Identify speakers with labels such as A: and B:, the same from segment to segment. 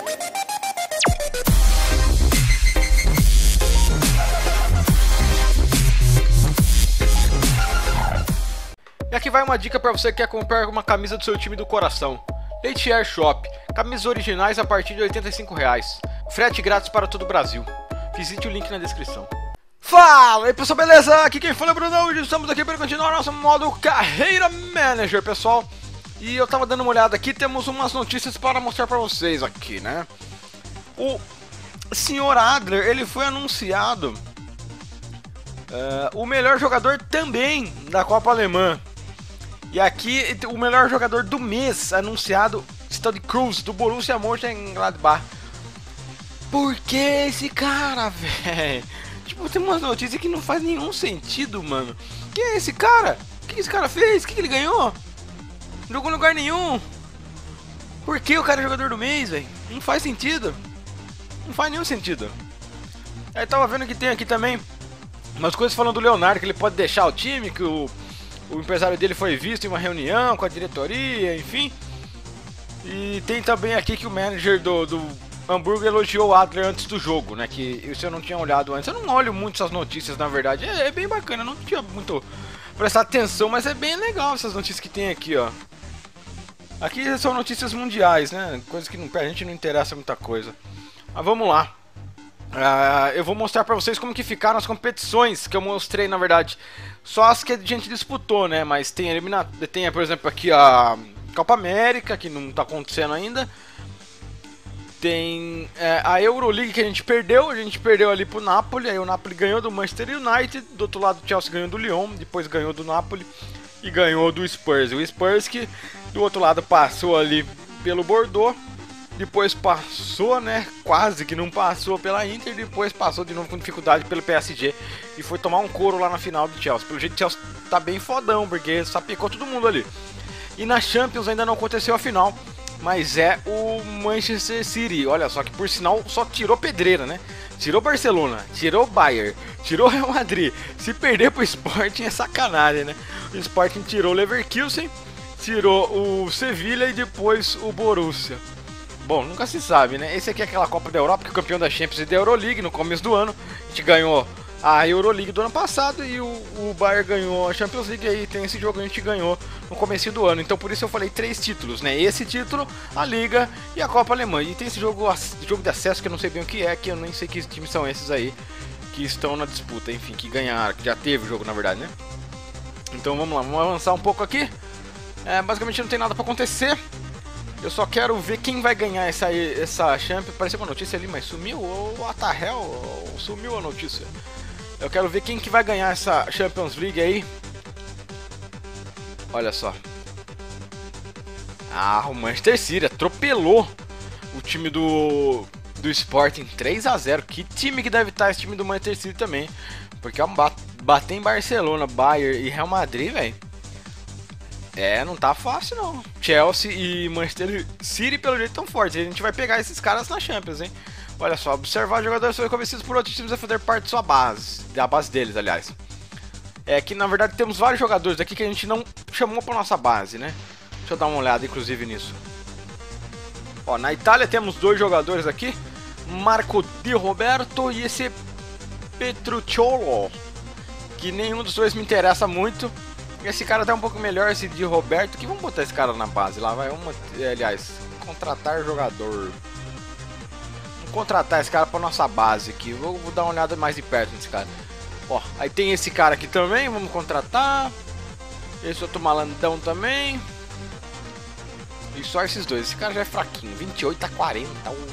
A: E aqui vai uma dica para você que quer comprar uma camisa do seu time do coração. Leite Air Shop, camisas originais a partir de R$ 85,00. Frete grátis para todo o Brasil. Visite o link na descrição. Fala aí pessoal, beleza? Aqui quem fala é o Bruno, hoje estamos aqui para continuar nosso modo Carreira Manager, pessoal. E eu tava dando uma olhada aqui, temos umas notícias para mostrar para vocês aqui, né? O Sr. Adler, ele foi anunciado o melhor jogador também da Copa Alemã. E aqui o melhor jogador do mês anunciado, Stade Cruz, do Borussia Mönchengladbach. Por que esse cara, velho? Tipo, tem umas notícias que não faz nenhum sentido, mano. Quem é esse cara? O que esse cara fez? O que ele ganhou? Não jogou em lugar nenhum. Por que o cara é jogador do mês, velho? Não faz sentido. Não faz nenhum sentido. Aí tava vendo que tem aqui também umas coisas falando do Leonardo, que ele pode deixar o time, que o empresário dele foi visto em uma reunião com a diretoria, enfim. E tem também aqui que o manager do Hamburgo elogiou o Adler antes do jogo, né? Que isso eu não tinha olhado antes. Eu não olho muito essas notícias, na verdade. É bem bacana, eu não tinha muito prestado atenção, mas é bem legal essas notícias que tem aqui, ó. Aqui são notícias mundiais, né? Coisas que a gente não interessa muita coisa. Mas vamos lá. Eu vou mostrar pra vocês como que ficaram as competições que eu mostrei, na verdade. Só as que a gente disputou, né? Mas tem por exemplo, aqui a Copa América, que não tá acontecendo ainda. Tem a Euroleague que a gente perdeu ali pro Napoli. Aí o Napoli ganhou do Manchester United. Do outro lado o Chelsea ganhou do Lyon. Depois ganhou do Napoli e ganhou do Spurs. O Spurs que do outro lado passou ali pelo Bordeaux. Depois passou, né? Quase que não passou pela Inter. Depois passou de novo com dificuldade pelo PSG. E foi tomar um couro lá na final do Chelsea. Pelo jeito o Chelsea tá bem fodão, porque sapecou todo mundo ali. E na Champions ainda não aconteceu a final. Mas é o Manchester City. Olha só que por sinal só tirou pedreira, né? Tirou Barcelona, tirou Bayern, tirou Real Madrid. Se perder pro Sporting é sacanagem, né? O Sporting tirou o Leverkusen, tirou o Sevilla e depois o Borussia. Bom, nunca se sabe, né? Esse aqui é aquela Copa da Europa, que é o campeão da Champions e da Euroleague no começo do ano. A gente ganhou a Euroleague do ano passado e o Bayern ganhou a Champions League. E aí tem esse jogo que a gente ganhou no começo do ano. Então por isso eu falei 3 títulos, né? Esse título, a Liga e a Copa Alemã. E tem esse jogo de acesso que eu não sei bem o que é, que eu nem sei que times são esses aí que estão na disputa, enfim, que ganharam, que já teve o jogo na verdade, né? Então vamos lá, vamos avançar um pouco aqui. Basicamente não tem nada pra acontecer. Eu só quero ver quem vai ganhar essa Champions. Apareceu uma notícia ali, mas sumiu. What the hell? Sumiu a notícia. Eu quero ver quem que vai ganhar essa Champions League aí. Olha só. O Manchester City atropelou o time do Sporting 3-0. Que time que deve estar esse time do Manchester City também. Porque bater em Barcelona, Bayern e Real Madrid, velho. Não tá fácil não. Chelsea e Manchester City pelo jeito tão fortes. A gente vai pegar esses caras na Champions, hein? Olha só, observar jogadores que foram convencidos por outros times a fazer parte de sua base. Da base deles, aliás. Que na verdade temos vários jogadores aqui que a gente não chamou pra nossa base, né? Deixa eu dar uma olhada inclusive nisso. Ó, na Itália temos 2 jogadores aqui. Marco Di Roberto e esse Petrucciolo. Que nenhum dos dois me interessa muito. Esse cara tá um pouco melhor, esse Di Roberto. Que vamos botar esse cara na base lá, vai. Aliás, contratar jogador. Vamos contratar esse cara pra nossa base aqui. Vou dar uma olhada mais de perto nesse cara. Ó, aí tem esse cara aqui também, vamos contratar. Esse outro malandão também. E só esses dois. Esse cara já é fraquinho, 28-40.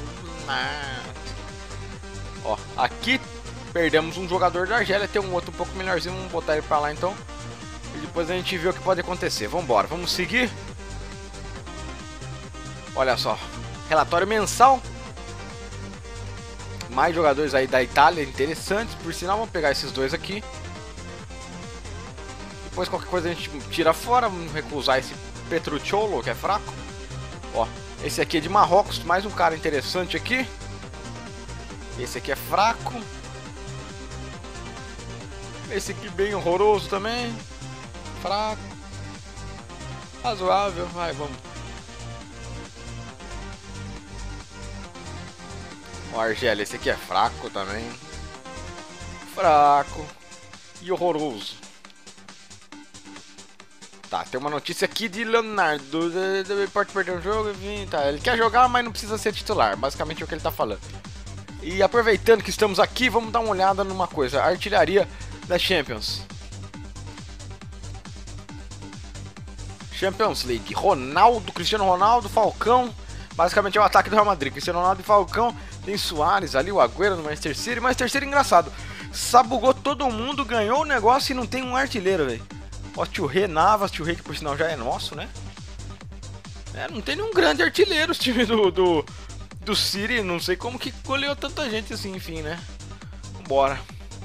A: Ó, aqui perdemos um jogador da Argélia. Tem um outro um pouco melhorzinho, vamos botar ele pra lá então. E depois a gente vê o que pode acontecer. Vambora, vamos seguir. Olha só, relatório mensal. Mais jogadores aí da Itália interessantes. Por sinal, vamos pegar esses 2 aqui. Depois qualquer coisa a gente tira fora. Vamos recusar esse Petrucciolo, que é fraco. Ó, esse aqui é de Marrocos. Mais um cara interessante aqui. Esse aqui é fraco. Esse aqui bem horroroso também. Fraco. Razoável. Vai, vamos. O Argel, esse aqui é fraco também. Fraco. E horroroso. Tá, tem uma notícia aqui de Leonardo. Pode perder o jogo, enfim, tá. Ele quer jogar, mas não precisa ser titular. Basicamente é o que ele tá falando. E aproveitando que estamos aqui, vamos dar uma olhada numa coisa. A artilharia da Champions. Champions League. Ronaldo, Cristiano Ronaldo, Falcão. Basicamente é o ataque do Real Madrid. Cristiano Ronaldo e Falcão. Tem Suárez ali, o Agüero no Manchester City. Manchester City engraçado. Sabugou todo mundo, ganhou o negócio e não tem um artilheiro, velho. Ó, Touré, Navas, Touré que por sinal já é nosso, né? É, não tem nenhum grande artilheiro os times do City. Não sei como que goleou tanta gente assim, enfim, né? Vambora.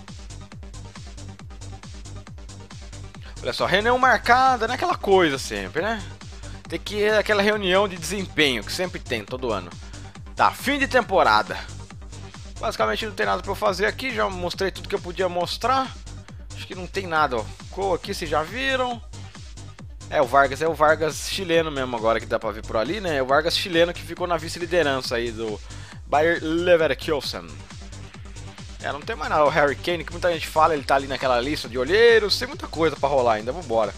A: Olha só, reunião marcada, né? Aquela coisa sempre, né? Tem que ir aquela reunião de desempenho que sempre tem, todo ano. Tá, fim de temporada. Basicamente não tem nada pra eu fazer aqui, já mostrei tudo que eu podia mostrar. Acho que não tem nada, ó. Ficou aqui, vocês já viram. É o Vargas chileno mesmo agora que dá pra ver por ali, né? É o Vargas chileno que ficou na vice-liderança aí do Bayer Leverkusen. É, não tem mais nada. O Harry Kane, que muita gente fala, ele tá ali naquela lista de olheiros. Tem muita coisa pra rolar ainda, vambora.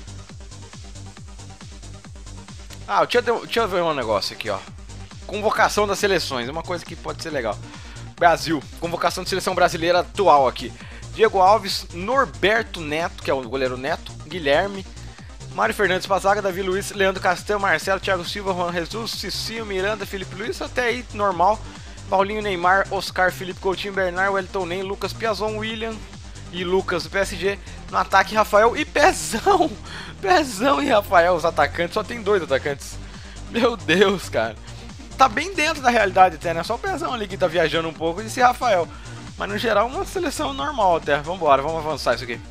A: Ah, deixa eu ver um negócio aqui, ó. Convocação das seleções, uma coisa que pode ser legal. Brasil, convocação de seleção brasileira atual aqui. Diego Alves, Norberto Neto, que é o goleiro Neto, Guilherme, Mário Fernandes Pazaga, Davi Luiz, Leandro Castel, Marcelo, Thiago Silva, Juan Jesus, Cicinho, Miranda, Felipe Luiz, até aí normal. Paulinho, Neymar, Oscar, Felipe Coutinho, Bernard, Wellington Ney, Lucas Piazon, William e Lucas do PSG. No ataque, Rafael e Pezão. Pezão e Rafael, os atacantes, só tem 2 atacantes. Meu Deus, cara. Tá bem dentro da realidade até, né? Só o Pezão ali que tá viajando um pouco e esse Rafael. Mas no geral, uma seleção normal até. Vambora, vamos avançar isso aqui.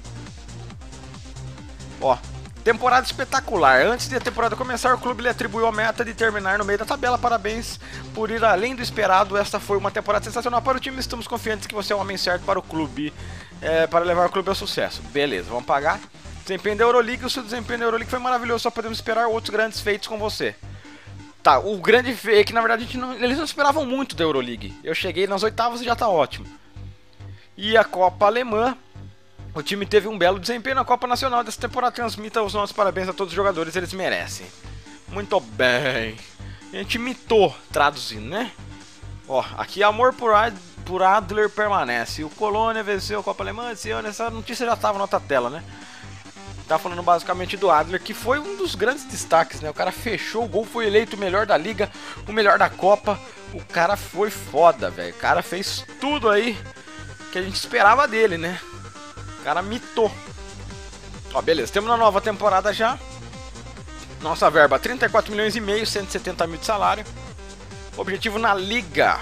A: Ó, temporada espetacular. Antes de a temporada começar, o clube lhe atribuiu a meta de terminar no meio da tabela. Parabéns por ir além do esperado. Esta foi uma temporada sensacional para o time. Estamos confiantes que você é o homem certo para o clube, para levar o clube ao sucesso. Beleza, vamos pagar. Desempenho da Euroleague. O seu desempenho da Euroleague foi maravilhoso. Só podemos esperar outros grandes feitos com você. Tá, o grande feito é que na verdade eles não esperavam muito da Euroleague. Eu cheguei nas oitavas e já tá ótimo. E a Copa Alemã, o time teve um belo desempenho na Copa Nacional dessa temporada. Transmita os nossos parabéns a todos os jogadores, eles merecem. Muito bem. A gente mitou, traduzindo, né? Ó, aqui amor por Adler permanece. O Colônia venceu a Copa Alemã esse ano. Essa notícia já estava na outra tela, né? Tá falando basicamente do Adler, que foi um dos grandes destaques, né? O cara fechou o gol, foi eleito o melhor da liga, o melhor da Copa. O cara foi foda, velho. O cara fez tudo aí que a gente esperava dele, né? O cara mitou. Ó, beleza, temos uma nova temporada já. Nossa verba, 34 milhões e meio, 170 mil de salário. Objetivo na liga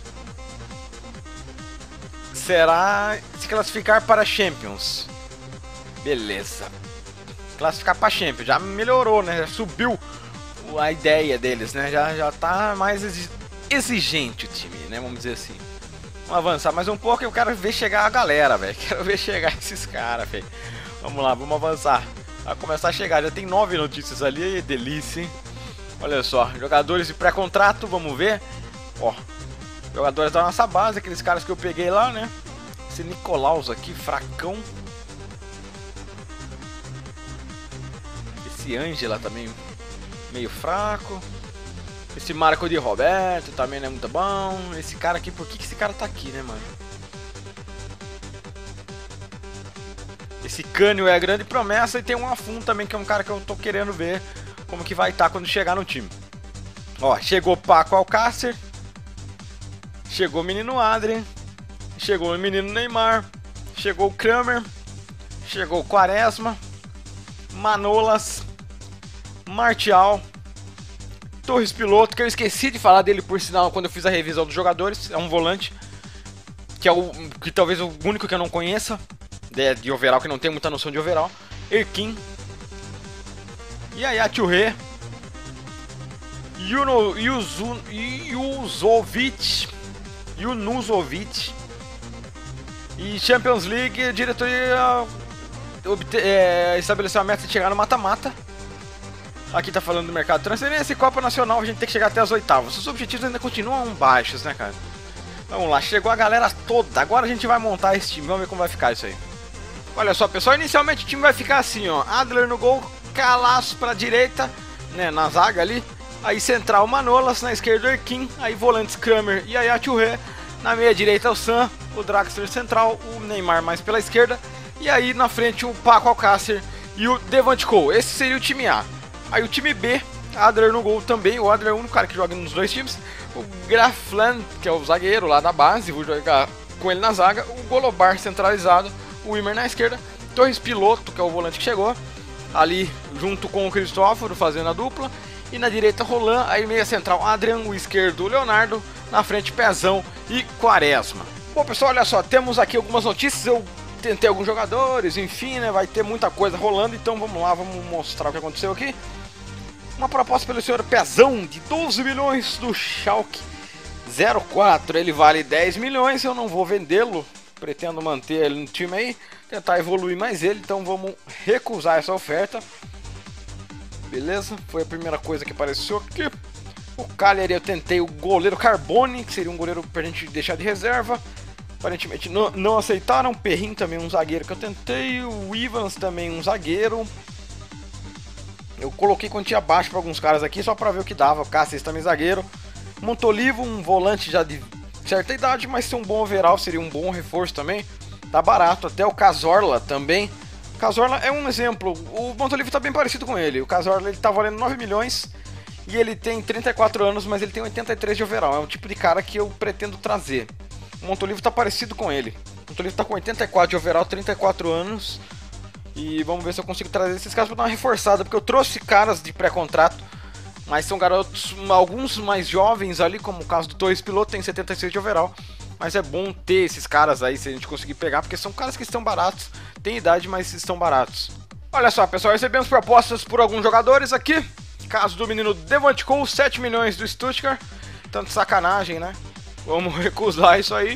A: será se classificar para Champions. Beleza. Classificar para Champions, já melhorou, né? Já subiu a ideia deles, né? Já tá mais exigente o time, né? Vamos dizer assim. Vamos avançar mais um pouco e eu quero ver chegar a galera, velho. Quero ver chegar esses caras, velho. Vamos lá, vamos avançar. Vai começar a chegar, já tem 9 notícias ali, delícia, hein? Olha só, jogadores de pré-contrato, vamos ver. Ó, jogadores da nossa base, aqueles caras que eu peguei lá, né? Esse Nicolaus aqui, fracão. Esse Ângela também, meio fraco. Esse Marco de Roberto também não é muito bom. Esse cara aqui, por que esse cara tá aqui, né, mano? Esse Cânio é a grande promessa. E tem um Afun também, que é um cara que eu tô querendo ver como que vai estar quando chegar no time. Ó, chegou Paco Alcácer. Chegou o menino Adrien. Chegou o menino Neymar. Chegou o Kramer. Chegou o Quaresma. Manolas. Martial. Torres Piloto, que eu esqueci de falar dele por sinal quando eu fiz a revisão dos jogadores. É um volante. Que é o que talvez o único que eu não conheça. De overall, que não tem muita noção de overall. Erkin. E aí a Touré. Junuzovic. E Champions League, a diretoria estabeleceu a meta de chegar no mata-mata. Aqui tá falando do mercado de transferência e Copa Nacional, a gente tem que chegar até as oitavas. Os objetivos ainda continuam baixos, né, cara? Vamos lá, chegou a galera toda. Agora a gente vai montar esse time. Vamos ver como vai ficar isso aí. Olha só, pessoal. Inicialmente o time vai ficar assim, ó. Adler no gol, Calaço pra direita, né, na zaga ali. Aí central Manolas, na esquerda o Erkin. Aí volantes Kramer e Yaya Touré. Na meia direita o Sam, o Draxler central, o Neymar mais pela esquerda. E aí na frente o Paco Alcácer e o Devante Cole. Esse seria o time A. Aí o time B, Adler no gol também. O Adler é o único cara que joga nos dois times. O Grafland, que é o zagueiro lá da base, vou jogar com ele na zaga. O Golobar centralizado, o Wimmer na esquerda. Torres Piloto, que é o volante que chegou, ali junto com o Cristóforo fazendo a dupla. E na direita Roland, aí meia central Adrian, o esquerdo Leonardo, na frente Pezão e Quaresma. Bom pessoal, olha só, temos aqui algumas notícias, eu tentei alguns jogadores, enfim, né, vai ter muita coisa rolando, então vamos lá, vamos mostrar o que aconteceu aqui. Uma proposta pelo senhor Pezão de 12 milhões do Schalke 04, ele vale 10 milhões, eu não vou vendê-lo, pretendo manter ele no time aí, tentar evoluir mais ele, então vamos recusar essa oferta. Beleza, foi a primeira coisa que apareceu aqui. O Cagliari eu tentei o goleiro Carbone, que seria um goleiro pra gente deixar de reserva. Aparentemente não aceitaram. Perrin também um zagueiro que eu tentei. O Ivans também um zagueiro. Eu coloquei quantia baixa para alguns caras aqui só pra ver o que dava. Cáceres também zagueiro. Montolivo, um volante já de certa idade, mas ser um bom overall seria um bom reforço também. Tá barato, até o Cazorla também. O Cazorla é um exemplo, o Montolivo tá bem parecido com ele. O Cazorla ele tá valendo 9 milhões e ele tem 34 anos, mas ele tem 83 de overall. É o tipo de cara que eu pretendo trazer. O Montolivo tá parecido com ele. O Montolivo tá com 84 de overall, 34 anos. E vamos ver se eu consigo trazer esses caras pra dar uma reforçada, porque eu trouxe caras de pré-contrato, mas são garotos, alguns mais jovens ali, como o caso do Torres Piloto, tem 76 de overall. Mas é bom ter esses caras aí, se a gente conseguir pegar, porque são caras que estão baratos, tem idade, mas estão baratos. Olha só, pessoal, recebemos propostas por alguns jogadores aqui. Caso do menino Devante Cole, 7 milhões do Stuttgart. Tanto sacanagem, né? Vamos recusar isso aí.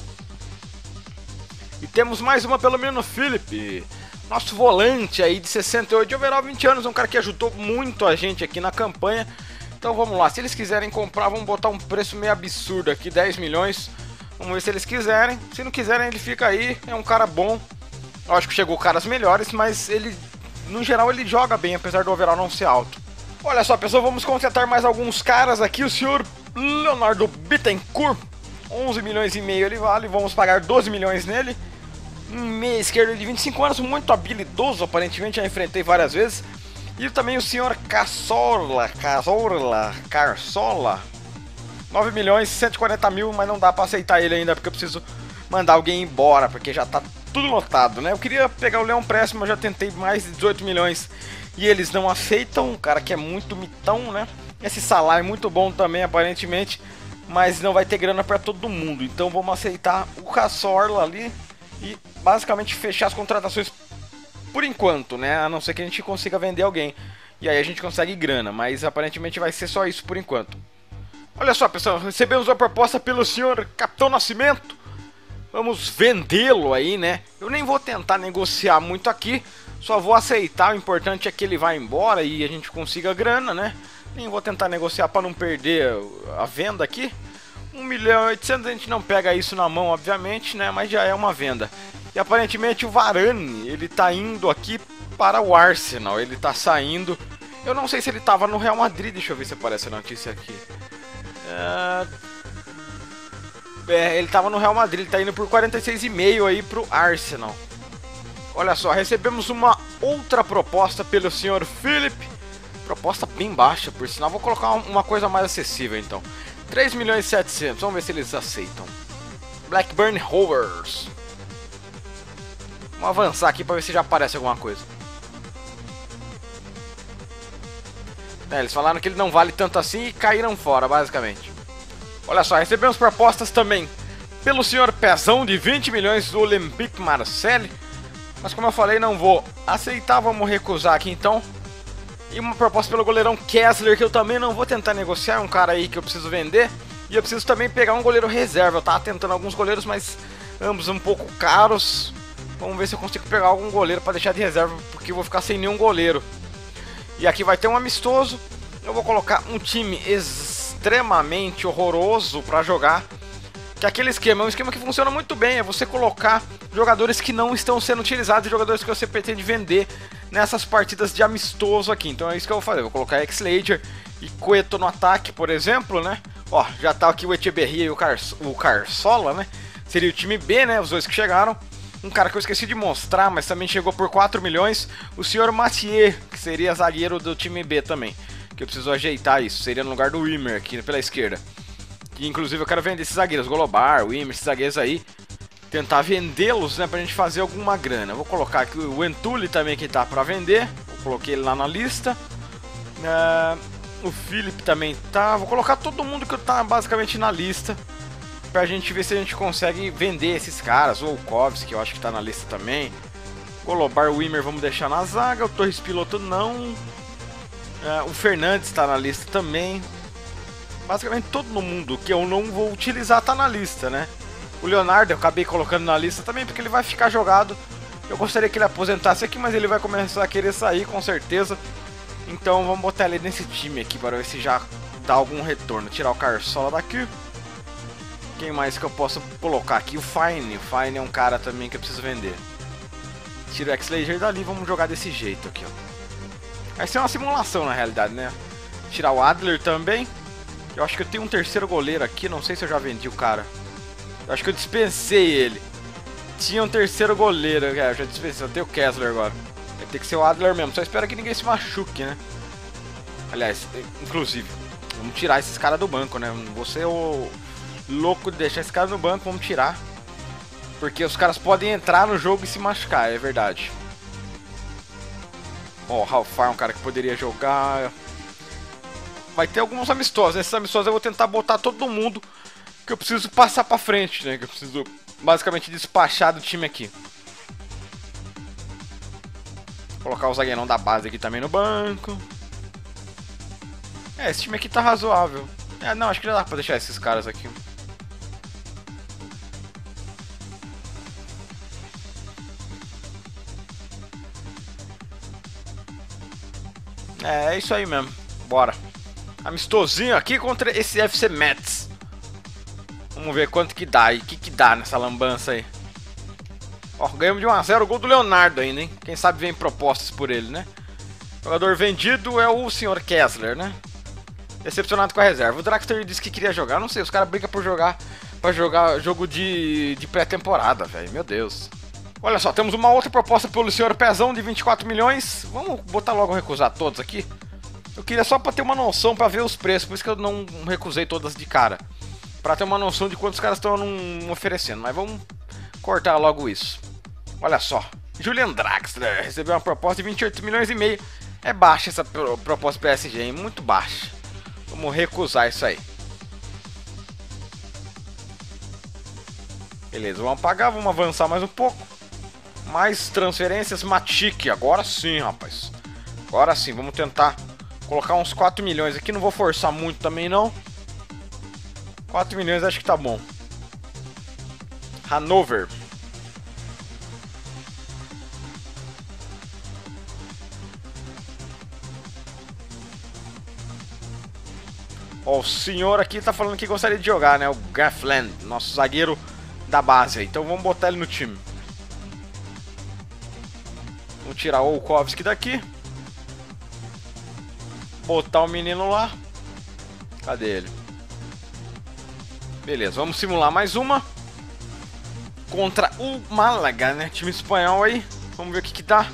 A: E temos mais uma pelo menino Philip. Nosso volante aí de 68 de overall, 20 anos, um cara que ajudou muito a gente aqui na campanha. Então vamos lá, se eles quiserem comprar, vamos botar um preço meio absurdo aqui, 10 milhões. Vamos ver se eles quiserem. Se não quiserem, ele fica aí. É um cara bom. Eu acho que chegou caras melhores, mas ele, no geral, ele joga bem, apesar do overall não ser alto. Olha só, pessoal, vamos contratar mais alguns caras aqui. O senhor Leonardo Bittencourt, 11 milhões e meio ele vale. Vamos pagar 12 milhões nele. Um meia esquerda de 25 anos, muito habilidoso, aparentemente, já enfrentei várias vezes. E também o senhor Carsola, 9 milhões, 140 mil, mas não dá pra aceitar ele ainda, porque eu preciso mandar alguém embora, porque já tá tudo lotado, né? Eu queria pegar o Leão Préstimo, eu já tentei mais de 18 milhões e eles não aceitam, um cara que é muito mitão, né? Esse salário é muito bom também, aparentemente, mas não vai ter grana pra todo mundo, então vamos aceitar o Cazorla ali e basicamente fechar as contratações por enquanto, né? A não ser que a gente consiga vender alguém, e aí a gente consegue grana, mas aparentemente vai ser só isso por enquanto. Olha só, pessoal, recebemos uma proposta pelo senhor Capitão Nascimento. Vamos vendê-lo aí, né? Eu nem vou tentar negociar muito aqui, só vou aceitar. O importante é que ele vá embora e a gente consiga grana, né? Nem vou tentar negociar para não perder a venda aqui. 1.800.000 a gente não pega isso na mão, obviamente, né? Mas já é uma venda. E aparentemente o Varane, ele tá indo aqui para o Arsenal. Ele tá saindo. Eu não sei se ele tava no Real Madrid, deixa eu ver se aparece a notícia aqui. Ele tava no Real Madrid, ele tá indo por 46,5 aí pro Arsenal. Olha só, recebemos uma outra proposta pelo senhor Philip. Proposta bem baixa, por sinal. Vou colocar uma coisa mais acessível então. 3.700.000, vamos ver se eles aceitam. Blackburn Rovers. Vamos avançar aqui pra ver se já aparece alguma coisa. Eles falaram que ele não vale tanto assim e caíram fora, basicamente. Olha só, recebemos propostas também pelo senhor Pezão de 20 milhões do Olympique Marseille. Mas como eu falei, não vou aceitar, vamos recusar aqui então. E uma proposta pelo goleirão Kessler, que eu também não vou tentar negociar, é um cara aí que eu preciso vender. E eu preciso também pegar um goleiro reserva, eu tava tentando alguns goleiros, mas ambos um pouco caros. Vamos ver se eu consigo pegar algum goleiro para deixar de reserva, porque eu vou ficar sem nenhum goleiro. E aqui vai ter um amistoso. Eu vou colocar um time extremamente horroroso para jogar. Que é aquele esquema, é um esquema que funciona muito bem, é você colocar jogadores que não estão sendo utilizados e jogadores que você pretende vender nessas partidas de amistoso aqui. Então é isso que eu vou fazer, vou colocar X-Lager e Cueto no ataque, por exemplo, né? Ó, já tá aqui o Echeverria e o Carsola, né? Seria o time B, né? Os dois que chegaram. Um cara que eu esqueci de mostrar, mas também chegou por 4 milhões, o senhor Mathieu, que seria zagueiro do time B também. Que eu preciso ajeitar isso, seria no lugar do Wimmer aqui pela esquerda. E inclusive eu quero vender esses zagueiros, Golobar, Wimmer, esses zagueiros aí. Tentar vendê-los, né, pra gente fazer alguma grana. Vou colocar aqui o Entuli também que tá pra vender. Eu coloquei ele lá na lista. O Philip também tá. Vou colocar todo mundo que tá basicamente na lista. Pra gente ver se a gente consegue vender esses caras. O Volkovski, que eu acho que tá na lista também. Golobar, Wimmer vamos deixar na zaga. O Torres Piloto não. O Fernandes tá na lista também. Basicamente todo mundo que eu não vou utilizar tá na lista, né? O Leonardo eu acabei colocando na lista também porque ele vai ficar jogado. Eu gostaria que ele aposentasse aqui, mas ele vai começar a querer sair com certeza. Então vamos botar ele nesse time aqui para ver se já dá algum retorno. Tirar o Carsola daqui. Quem mais que eu posso colocar aqui? O Fine. O Fine é um cara também que eu preciso vender. Tira o X-Lager dali e vamos jogar desse jeito aqui, ó. Vai ser uma simulação na realidade, né? Tirar o Adler também. Eu acho que eu tenho um terceiro goleiro aqui, não sei se eu já vendi o cara. Eu acho que eu dispensei ele. Tinha um terceiro goleiro, eu já dispensei, eu tenho o Kessler agora. Vai ter que ser o Adler mesmo, só espero que ninguém se machuque, né? Aliás, inclusive, vamos tirar esses caras do banco, né? Você é o louco de deixar esse cara no banco, vamos tirar. Porque os caras podem entrar no jogo e se machucar, é verdade. Ó, o Ralfar é um cara que poderia jogar. Vai ter alguns amistosos. Nesses amistosos eu vou tentar botar todo mundo que eu preciso passar pra frente, né? Que eu preciso basicamente despachar do time aqui. Colocar o zagueirão da base aqui também no banco. Esse time aqui tá razoável. Não, acho que já dá pra deixar esses caras aqui. É isso aí mesmo. Bora. Amistosinho aqui contra esse FC Metz. Vamos ver quanto que dá e o que dá nessa lambança aí. Ó, ganhamos de 1 a 0 o gol do Leonardo ainda, hein? Quem sabe vem propostas por ele, né? O jogador vendido é o Sr. Kessler, né? Decepcionado com a reserva. O Draxler disse que queria jogar. Não sei, os caras brigam por jogar pra jogar jogo de pré-temporada, velho. Meu Deus. Olha só, temos uma outra proposta pelo Sr. Pezão de 24 milhões. Vamos botar logo recusar todos aqui. Eu queria só pra ter uma noção, pra ver os preços, por isso que eu não recusei todas de cara. Pra ter uma noção de quantos caras estão oferecendo, mas vamos cortar logo isso. Olha só, Julian Draxler recebeu uma proposta de 28 milhões e meio. É baixa essa proposta PSG, hein? Muito baixa. Vamos recusar isso aí. Beleza, vamos apagar, vamos avançar mais um pouco. Mais transferências, Matic, agora sim, rapaz. Agora sim, vamos tentar colocar uns 4 milhões aqui, não vou forçar muito também não. 4 milhões acho que tá bom. Hannover. Ó, o senhor aqui tá falando que gostaria de jogar, né? O Gaffland, nosso zagueiro da base aí. Então vamos botar ele no time. Vamos tirar o Volkovski daqui. Botar o menino lá. Cadê ele? Beleza, vamos simular mais uma. Contra o Málaga, né? Time espanhol aí. Vamos ver o que dá.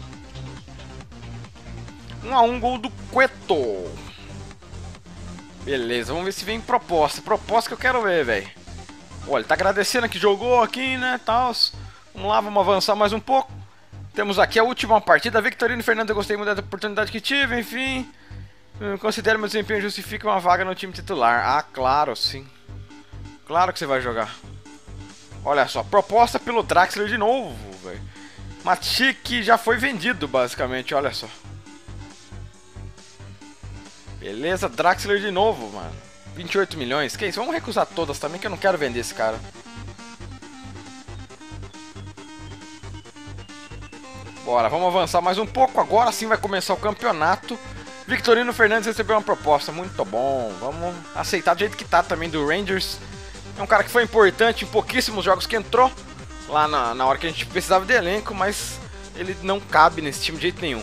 A: 1 a 1, gol do Cueto. Beleza, vamos ver se vem proposta. Proposta que eu quero ver, velho. Olha, ele tá agradecendo que jogou aqui, né? Tals. Vamos lá, vamos avançar mais um pouco. Temos aqui a última partida. Victorino Fernando, eu gostei muito da oportunidade que tive, enfim. Considero meu desempenho justifica uma vaga no time titular. Ah, claro, sim. Claro que você vai jogar. Olha só, proposta pelo Draxler de novo, velho. Matic já foi vendido, basicamente, olha só. Beleza, Draxler de novo, mano. 28 milhões, que isso? Vamos recusar todas também, que eu não quero vender esse cara. Bora, vamos avançar mais um pouco. Agora sim vai começar o campeonato. Victorino Fernandes recebeu uma proposta, muito bom. Vamos aceitar do jeito que tá também do Rangers. É um cara que foi importante em pouquíssimos jogos que entrou lá na hora que a gente precisava de elenco, mas ele não cabe nesse time de jeito nenhum.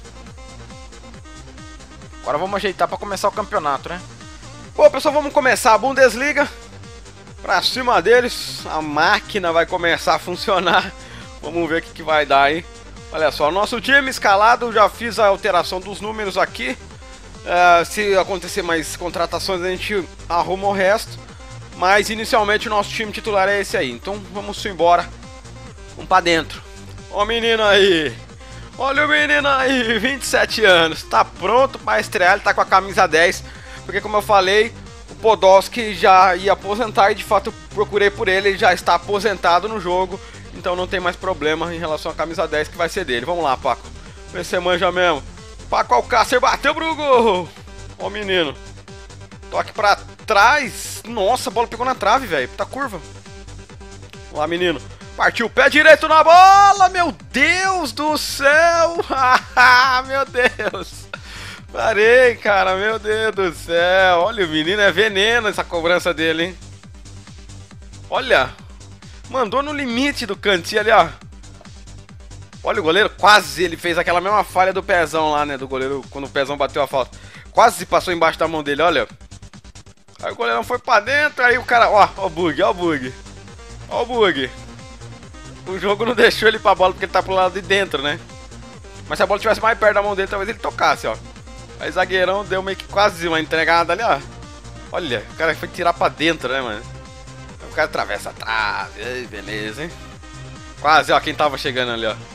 A: Agora vamos ajeitar para começar o campeonato, né? Bom, pessoal, vamos começar a Bundesliga. Pra cima deles, a máquina vai começar a funcionar. Vamos ver o que vai dar aí. Olha só, o nosso time escalado, já fiz a alteração dos números aqui. Se acontecer mais contratações, a gente arruma o resto. Mas inicialmente o nosso time titular é esse aí. Então vamos embora. Vamos pra dentro. Ó o menino aí. Olha o menino aí, 27 anos. Tá pronto pra estrear, ele tá com a camisa 10. Porque como eu falei, o Podolski já ia aposentar e de fato eu procurei por ele. Ele já está aposentado no jogo. Então não tem mais problema em relação à camisa 10 que vai ser dele. Vamos lá, Paco. Vê se você manja mesmo. Paco Alcácer bateu pro gol. Ó o menino. Toque pra trás. Nossa, a bola pegou na trave, velho. Puta curva. Vamos lá, menino. Partiu o pé direito na bola. Meu Deus do céu. Meu Deus. Parei, cara. Meu Deus do céu. Olha, o menino é veneno essa cobrança dele, hein. Olha. Mandou no limite do cantinho ali, ó. Olha o goleiro, quase ele fez aquela mesma falha do pezão lá, né? Do goleiro, quando o pezão bateu a falta. Quase passou embaixo da mão dele, olha. Aí o goleirão foi pra dentro, aí o cara... Ó o bug, ó o bug. Ó o bug. O jogo não deixou ele ir pra bola porque ele tá pro lado de dentro, né? Mas se a bola estivesse mais perto da mão dele, talvez ele tocasse, ó. Aí o zagueirão deu meio que quase uma entregada ali, ó. Olha, o cara foi tirar pra dentro, né, mano? O cara atravessa atrás. Ei, beleza, hein? Quase, ó, quem tava chegando ali, ó.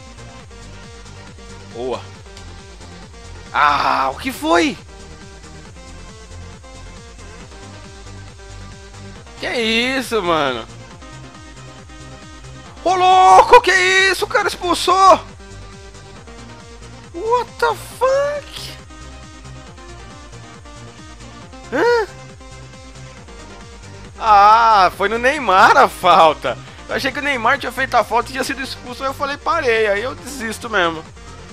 A: Boa. Ah, o que foi? Que isso, mano? Ô, louco, que isso? O cara expulsou. What the fuck? Hã? Ah, foi no Neymar a falta. Eu achei que o Neymar tinha feito a falta e tinha sido expulso. Aí eu falei, parei. Aí eu desisto mesmo.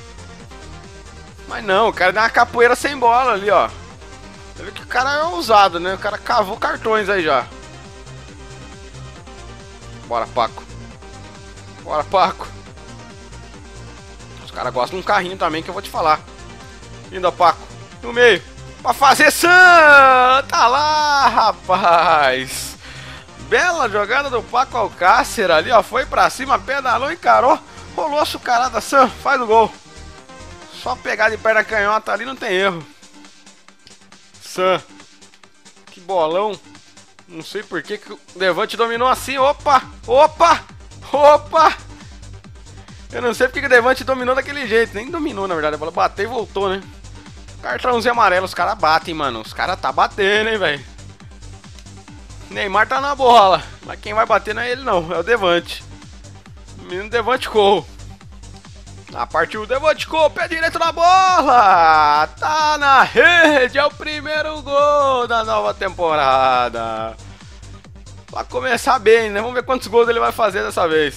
A: Mas não, o cara deu uma capoeira sem bola ali, ó. Você vê que o cara é ousado, né? O cara cavou cartões aí já. Bora, Paco. Bora, Paco. Os caras gostam de um carrinho também, que eu vou te falar. Linda, Paco. No meio. Pra fazer Santa lá, rapaz. Bela jogada do Paco Alcácer ali, ó. Foi pra cima, pedalou, encarou. Rolou a açucarada, Sam. Faz o gol. Só pegar de perna canhota ali, não tem erro. Sam. Que bolão. Não sei por que o Levante dominou assim. Opa! Opa! Opa! Eu não sei porque o Levante dominou daquele jeito. Nem dominou, na verdade. A bola bateu e voltou, né? Cartãozinho amarelo. Os caras batem, mano. Os caras tá batendo, hein, velho. Neymar tá na bola. Mas quem vai bater não é ele, não. É o Levante. O menino Levante Cole. Partiu o Levante Cole. Pé direito na bola. Tá na rede. É o primeiro gol da nova temporada. Vai começar bem, né? Vamos ver quantos gols ele vai fazer dessa vez.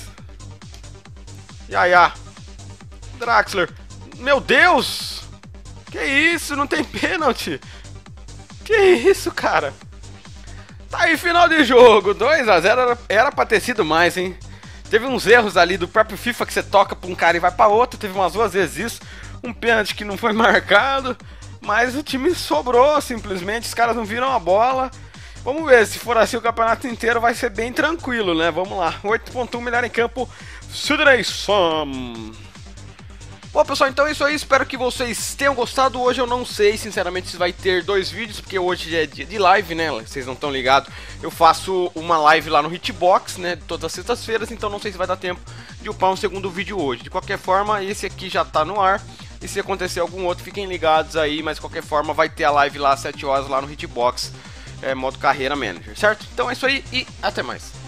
A: Yaya. Draxler. Meu Deus! Que isso? Não tem pênalti. Que isso, cara? Tá aí, final de jogo. 2 a 0. Era pra ter sido mais, hein? Teve uns erros ali do próprio FIFA que você toca pra um cara e vai pra outro. Teve umas 2 vezes isso. Um pênalti que não foi marcado. Mas o time sobrou, simplesmente. Os caras não viram a bola. Vamos ver, se for assim o campeonato inteiro vai ser bem tranquilo, né? Vamos lá, 8.1 melhor em campo, Sidney Sam. Bom, pessoal, então é isso aí, espero que vocês tenham gostado. Hoje eu não sei, sinceramente, se vai ter 2 vídeos, porque hoje é dia de live, né? Vocês não estão ligados. Eu faço uma live lá no Hitbox, né? Todas as sextas-feiras, então não sei se vai dar tempo de upar um segundo vídeo hoje. De qualquer forma, esse aqui já tá no ar. E se acontecer algum outro, fiquem ligados aí, mas de qualquer forma vai ter a live lá às 7 horas lá no Hitbox. Modo carreira manager, certo? Então é isso aí e até mais.